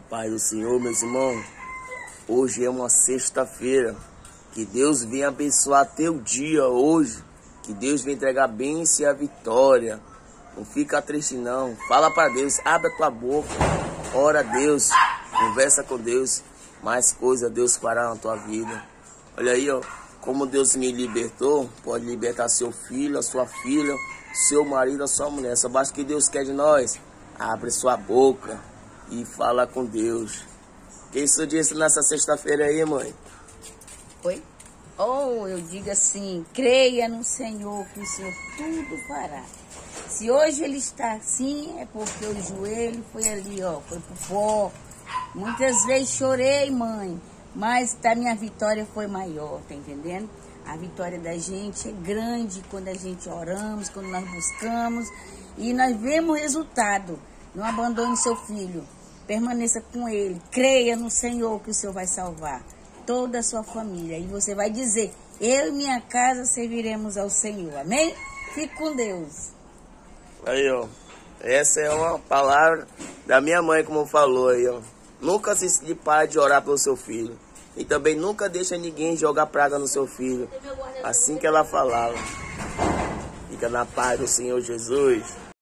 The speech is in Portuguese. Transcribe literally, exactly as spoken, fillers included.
Paz do Senhor, meus irmãos. Hoje é uma sexta-feira. Que Deus venha abençoar teu dia hoje. Que Deus venha entregar a bênção e a vitória. Não fica triste não. Fala para Deus, abre a tua boca. Ora a Deus, conversa com Deus. Mais coisa Deus fará na tua vida. Olha aí, ó. Como Deus me libertou, pode libertar seu filho, a sua filha, seu marido, a sua mulher. Só basta que Deus quer de nós. Abre sua boca e fala com Deus. O que isso disse nessa sexta-feira aí, mãe? Oi? Ou oh, eu digo assim, creia no Senhor, que o Senhor tudo fará. Se hoje ele está assim, é porque o joelho foi ali, ó, foi pro pó. Muitas vezes chorei, mãe, mas a minha vitória foi maior, tá entendendo? A vitória da gente é grande quando a gente oramos, quando nós buscamos e nós vemos o resultado. Não abandone seu filho, permaneça com ele, creia no Senhor que o Senhor vai salvar toda a sua família. E você vai dizer, eu e minha casa serviremos ao Senhor, amém? Fique com Deus. Aí, ó, essa é uma palavra da minha mãe, como falou aí, ó. Nunca se para de orar pelo seu filho. E também nunca deixa ninguém jogar praga no seu filho. Assim que ela falava. Fica na paz do Senhor Jesus.